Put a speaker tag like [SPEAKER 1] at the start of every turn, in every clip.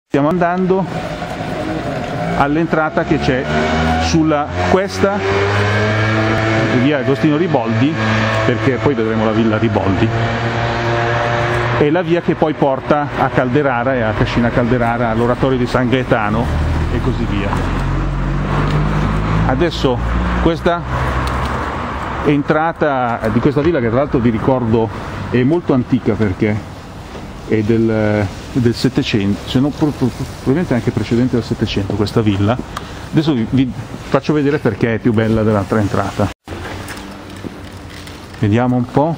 [SPEAKER 1] Stiamo andando all'entrata che c'è sulla questa via Agostino Riboldi, perché poi vedremo la villa Riboldi, è la via che poi porta a Calderara e a Cascina Calderara, all'oratorio di San Gaetano e così via. Adesso questa entrata di questa villa, che tra l'altro vi ricordo è molto antica perché è del Settecento, se non probabilmente anche precedente al Settecento questa villa. Adesso vi faccio vedere perché è più bella dell'altra entrata. Vediamo un po'.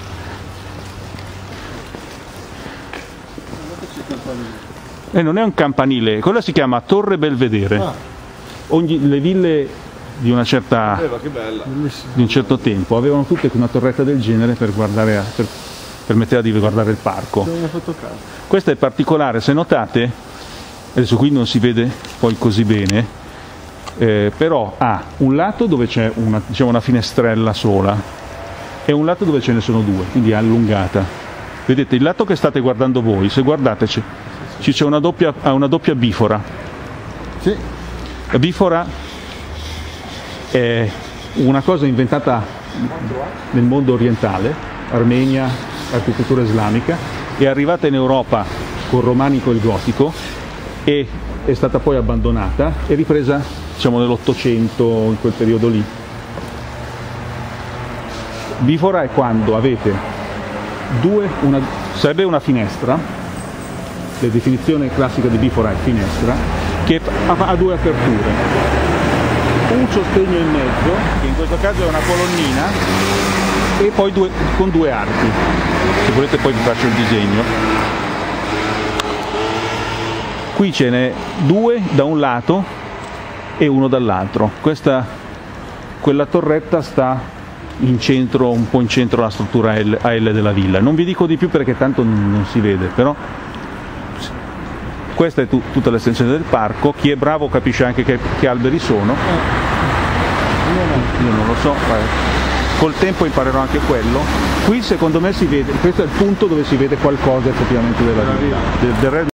[SPEAKER 1] Non è un campanile, quella si chiama Torre Belvedere. Le ville di una certa, di un certo tempo avevano tutte una torretta del genere per guardare, per permetteva di guardare il parco. Questa è particolare, se notate, adesso qui non si vede poi così bene, però ha un lato dove c'è una, diciamo, una finestrella sola e un lato dove ce ne sono due, quindi è allungata. Vedete il lato che state guardando voi, se guardate c'è una doppia bifora.
[SPEAKER 2] Sì.
[SPEAKER 1] La bifora è una cosa inventata nel mondo orientale, Armenia, architettura islamica, è arrivata in Europa col romanico e il gotico e è stata poi abbandonata e ripresa, diciamo, nell'Ottocento, in quel periodo lì. Bifora è quando avete sarebbe una finestra, la definizione classica di bifora è finestra, che ha due aperture, un sostegno in mezzo, che in questo caso è una colonnina, e poi con due archi. Se volete poi vi faccio il disegno. Qui ce n'è due da un lato e uno dall'altro. Quella torretta sta in centro, un po' in centro alla struttura a L della villa. Non vi dico di più perché tanto non si vede, però questa è tutta l'estensione del parco. Chi è bravo capisce anche che alberi sono. Io non lo so, col tempo imparerò anche quello. Qui secondo me si vede, questo è il punto dove si vede qualcosa effettivamente della villa. Del resto